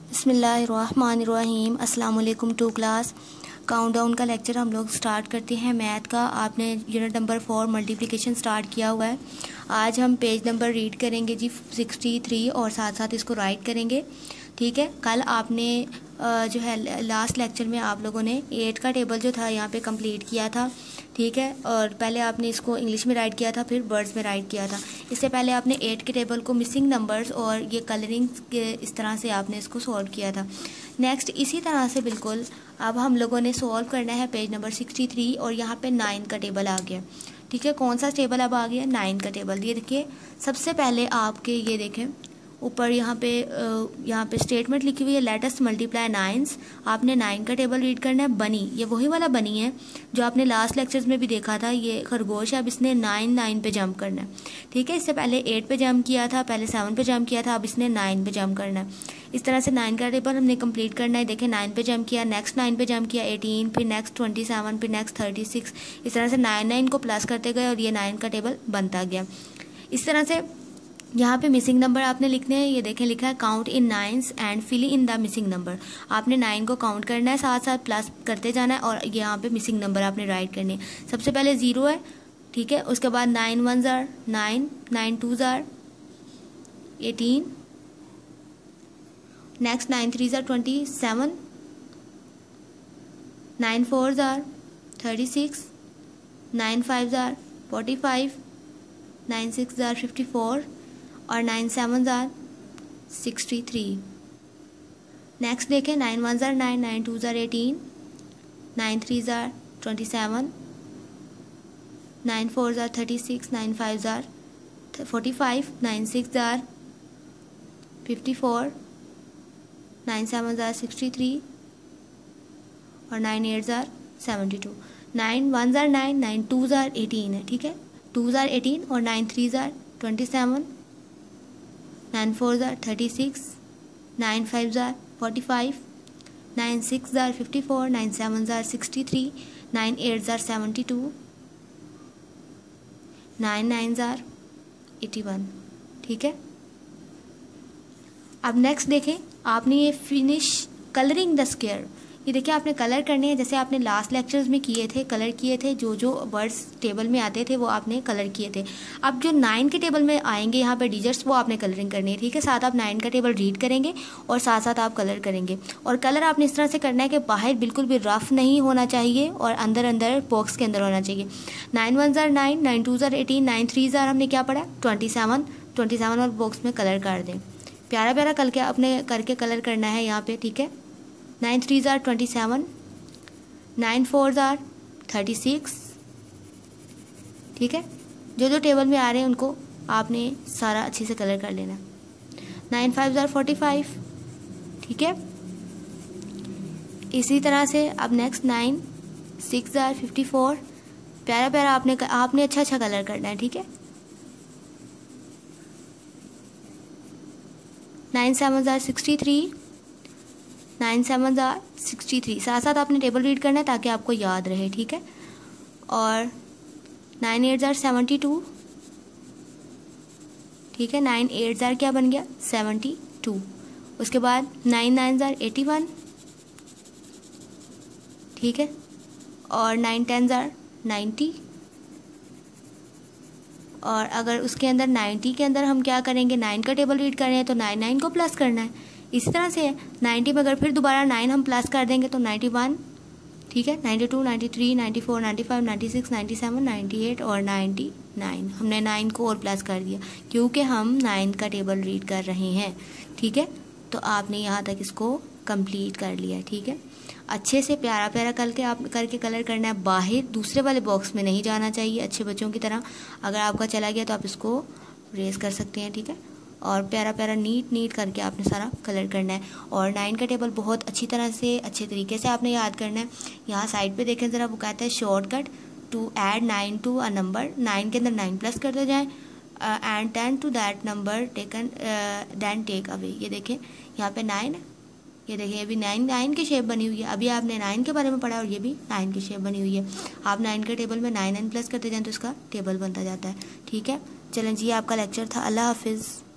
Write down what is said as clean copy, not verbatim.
बिस्मिल्लाहिर्रहमानिर्रहीम। अस्सलाम वालेकुम टू क्लास। काउंटडाउन का लेक्चर हम लोग स्टार्ट करते हैं मैथ का। आपने यूनिट नंबर 4 मल्टीप्लिकेशन स्टार्ट किया हुआ है। आज हम पेज नंबर रीड करेंगे जी 63 और साथ साथ इसको राइट करेंगे। ठीक है, कल आपने जो है लास्ट लेक्चर में आप लोगों ने 8 का टेबल जो था यहाँ पे कंप्लीट किया था। ठीक है, और पहले आपने इसको इंग्लिश में राइट किया था, फिर वर्ड्स में राइट किया था। इससे पहले आपने 8 के टेबल को मिसिंग नंबर्स और ये कलरिंग के इस तरह से आपने इसको सॉल्व किया था। नेक्स्ट इसी तरह से बिल्कुल अब हम लोगों ने सॉल्व करना है पेज नंबर 63 और यहाँ पे 9 का टेबल आ गया। ठीक है, कौन सा टेबल अब आ गया? 9 का टेबल। ये देखिए, सबसे पहले आपके ये देखें ऊपर यहाँ पे स्टेटमेंट लिखी हुई है, लेट अस मल्टीप्लाई नाइन्स। आपने 9 का टेबल रीड करना है। बनी, ये वही वाला बनी है जो आपने लास्ट लेक्चर्स में भी देखा था। ये खरगोश है, अब इसने 9 पे जंप करना है। ठीक है, इससे पहले 8 पे जंप किया था, पहले 7 पे जंप किया था, अब इसने 9 पे जंप करना है। इस तरह से 9 का टेबल हमने कंप्लीट करना है। देखें, 9 पे जंप किया, नेक्स्ट 9 पे जंप किया 18, फिर नेक्स्ट 27, फिर नेक्स्ट 36। इस तरह से 9 को प्लस करते गए और ये 9 का टेबल बनता गया। इस तरह से यहाँ पे मिसिंग नंबर आपने लिखने हैं। ये देखें, लिखा है count in nines and fill in the missing number. आपने 9 को काउंट करना है, साथ साथ प्लस करते जाना है और यहाँ पे मिसिंग नंबर आपने राइट करने हैं। सबसे पहले 0 है। ठीक है, उसके बाद 9 1s are 9, 9 2s are 18, next 9 3s are 27, 9 4s are 36, 9 5s are 45, 9 6s are 54 और 9 7s are 63। नेक्स्ट देखें, 9 1s are 9, 9 2s are 18, 9 3s are 27, 9 4s are 36, 9 5s are 45, 9 6s are 54, 9 7s are 63 और 9 8s are 72। 9 1s are 9, 9 2s are 18 है। ठीक है, 2s are 18 और 9 3s are 27, 9 4s are 36, 9 5s are 45, 9 6s are 54, 9 7s are 63, 9 8s are 72, 9 9s are 81। ठीक है, अब next देखें, आपने ये फिनिश कलरिंग द स्क्वायर। ये देखिए, आपने कलर करने हैं जैसे आपने लास्ट लेक्चर्स में किए थे, कलर किए थे। जो जो वर्ड्स टेबल में आते थे वो आपने कलर किए थे। अब जो 9 के टेबल में आएंगे यहाँ पे डिजिट्स, वो आपने कलरिंग करनी है। ठीक है, साथ आप 9 का टेबल रीड करेंगे और साथ साथ आप कलर करेंगे। और कलर आपने इस तरह से करना है कि बाहर बिल्कुल भी रफ नहीं होना चाहिए और अंदर अंदर बॉक्स के अंदर होना चाहिए। 9 1s are 9, 9 2s are 18, 9 3s are हमने क्या पढ़ा? 27 और बॉक्स में कलर कर दें। प्यारा प्यारा करके अपने करके कलर करना है यहाँ पे। ठीक है, 9 3s are 27, 9 4s are 36। ठीक है, जो जो टेबल में आ रहे हैं उनको आपने सारा अच्छे से कलर कर लेना। 9 5s are 45। ठीक है, इसी तरह से अब नेक्स्ट 9 6s are 54। प्यारा प्यारा आपने अच्छा अच्छा कलर करना है। ठीक है, 9 7s are 63, 9 7s are 63। साथ साथ आपने टेबल रीड करना है ताकि आपको याद रहे। ठीक है, और 9 8s are 72। ठीक है, 9 8s are क्या बन गया? 72। उसके बाद 9 9s are 81। ठीक है, और 9 10s are 90। और अगर उसके अंदर 90 के अंदर हम क्या करेंगे? 9 का टेबल रीड कर रहे हैं तो 9 9 को प्लस करना है। इसी तरह से 90 में अगर फिर दोबारा 9 हम प्लस कर देंगे तो 91। ठीक है, 92 93 94 95 96 97 98 और 99। हमने 9 को और प्लस कर दिया क्योंकि हम 9 का टेबल रीड कर रहे हैं। ठीक है, तो आपने यहाँ तक इसको कंप्लीट कर लिया। ठीक है, अच्छे से प्यारा प्यारा करके कलर करना है। बाहर दूसरे वाले बॉक्स में नहीं जाना चाहिए, अच्छे बच्चों की तरह। अगर आपका चला गया तो आप इसको रेस कर सकते हैं। ठीक है, और प्यारा प्यारा नीट करके आपने सारा कलर करना है। और 9 का टेबल बहुत अच्छी तरह से अच्छे तरीके से आपने याद करना है। यहाँ साइड पे देखें ज़रा, वो कहता है shortcut to add 9 to a number. 9 के अंदर 9 प्लस करते जाएँ and 10 to that number taken then take away. ये देखें, यहाँ पे 9 है। ये देखिए, अभी 9 की शेप बनी हुई है। अभी आपने 9 के बारे में पढ़ा और ये भी 9 की शेप बनी हुई है। आप 9 के टेबल में 9 प्लस करते जाएँ तो इसका टेबल बनता जाता है। ठीक है, चलें जी, आपका लेक्चर था। अल्लाह हाफिज़।